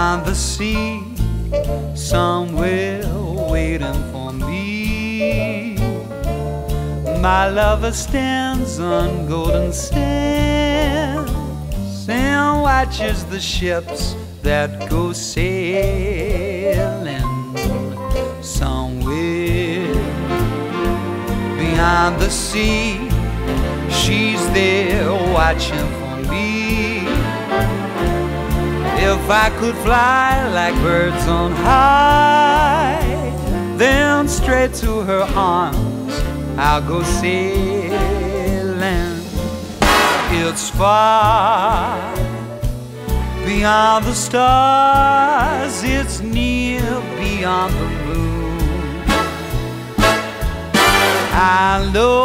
beyond the sea, somewhere waiting for me. My lover stands on golden sands and watches the ships that go sailing. Somewhere beyond the sea, she's there watching for me. If I could fly like birds on high, then straight to her arms I'll go sailing. It's far beyond the stars, it's near beyond the moon. I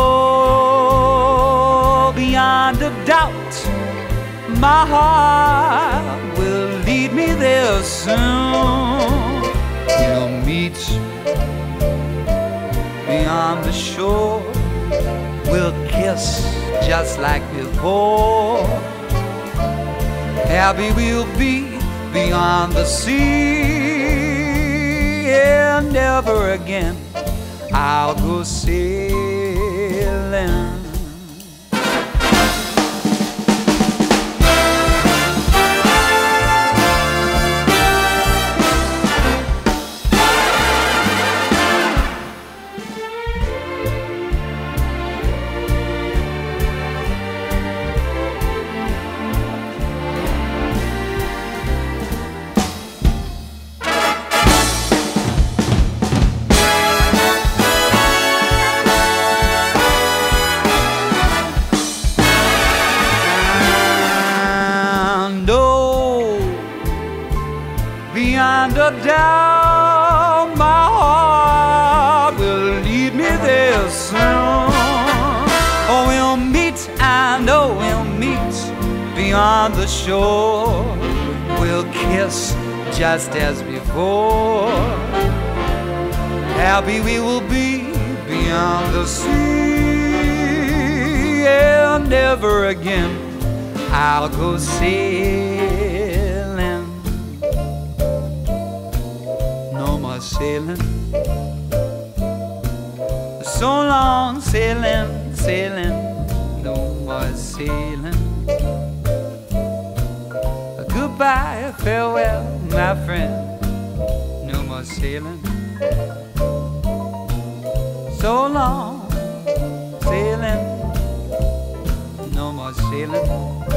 know beyond a doubt my heart will lead me there soon. We'll meet beyond the shore, we'll kiss just like before. Happy we'll be beyond the sea, and never again I'll go sailing. Beyond a doubt, my heart will lead me there soon. Oh, we'll meet, I know we'll meet beyond the shore. We'll kiss just as before. Happy we will be beyond the sea, and never again I'll go sailing. Sailing, so long sailing, sailing, no more sailing. Goodbye, farewell, my friend, no more sailing. So long sailing, no more sailing.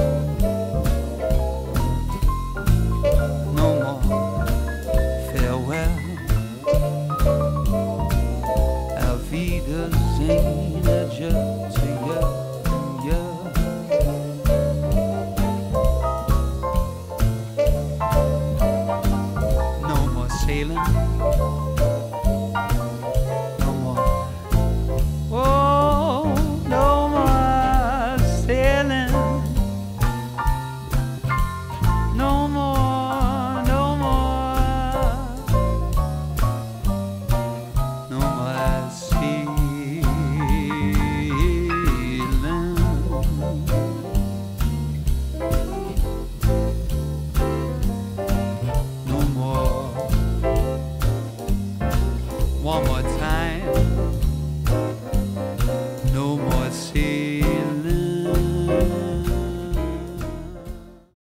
No more farewell. No more sailing, no more. Oh, no more sailing, no more, no more, no more sailing. One more time, no more sea.